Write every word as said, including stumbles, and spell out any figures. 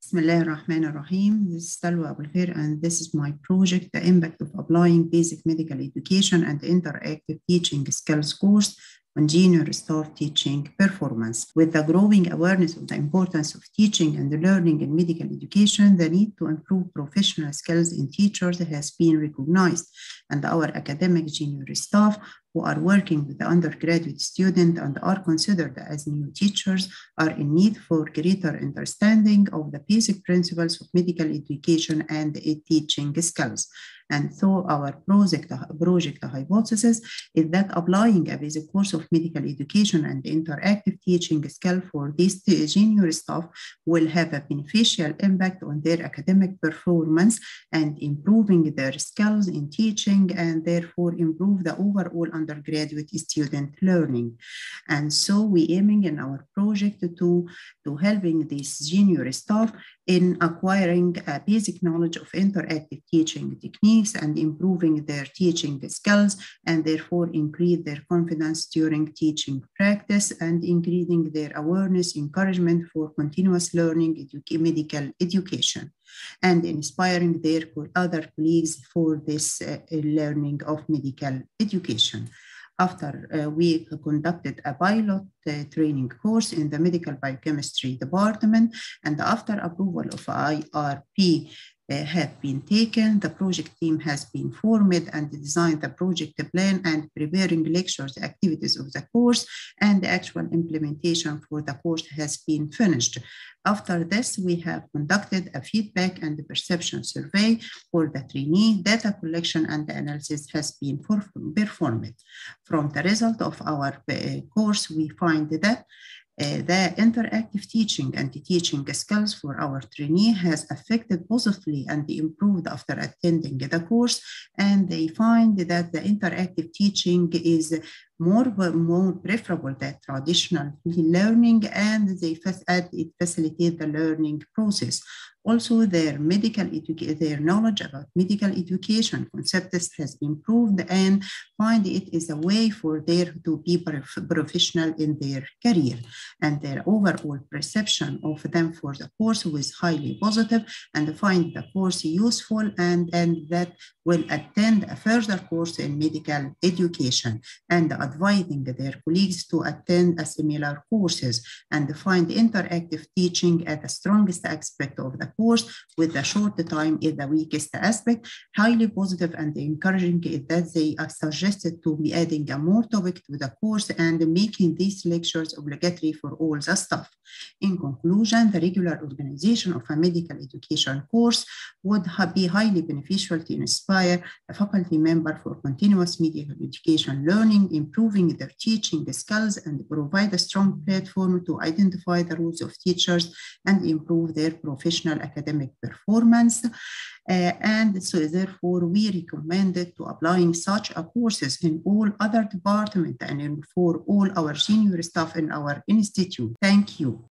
Bismillah ar-Rahman ar-Rahim. This is Salwa Abul Khair, and this is my project, The Impact of Applying Basic Medical Education and Interactive Teaching Skills course on junior staff teaching performance. With the growing awareness of the importance of teaching and learning in medical education, the need to improve professional skills in teachers has been recognized, and our academic junior staff who are working with the undergraduate student and are considered as new teachers are in need for greater understanding of the basic principles of medical education and teaching skills. And so our project, project hypothesis is that applying a basic course of medical education and interactive teaching skill for these junior staff will have a beneficial impact on their academic performance and improving their skills in teaching, and therefore improve the overall undergraduate student learning. And so we aiming in our project to, to helping these junior staff in acquiring a basic knowledge of interactive teaching techniques and improving their teaching skills, and therefore increase their confidence during teaching practice and increasing their awareness, encouragement for continuous learning edu- medical education, and inspiring their other colleagues for this uh, learning of medical education. After uh, we conducted a pilot uh, training course in the medical biochemistry department, and after approval of I R P uh, have been taken, the project team has been formed and designed the project plan and preparing lectures, activities of the course, and the actual implementation for the course has been finished. After this, we have conducted a feedback and perception survey for the trainee. Data collection and analysis has been performed. From the result of our course, we find that Uh, the interactive teaching and the teaching skills for our trainee has affected positively and improved after attending the course, and they find that the interactive teaching is more, more preferable than traditional learning, and they it facilitate the learning process. Also, their medical education, their knowledge about medical education concepts has improved, and find it is a way for them to be professional in their career. And their overall perception of them for the course was highly positive, and find the course useful, and, and that will attend a further course in medical education, and advising their colleagues to attend a similar courses, and find interactive teaching as the strongest aspect of the course, with the short time is the weakest aspect. Highly positive and encouraging is that they are suggested to be adding a more topic to the course and making these lectures obligatory for all the staff. In conclusion, the regular organization of a medical education course would be highly beneficial to inspire a faculty member for continuous medical education learning, improving their teaching skills, and provide a strong platform to identify the roles of teachers and improve their professional academic performance. Uh, and so therefore we recommend to applying such a courses in all other departments and in for all our senior staff in our institute. Thank you.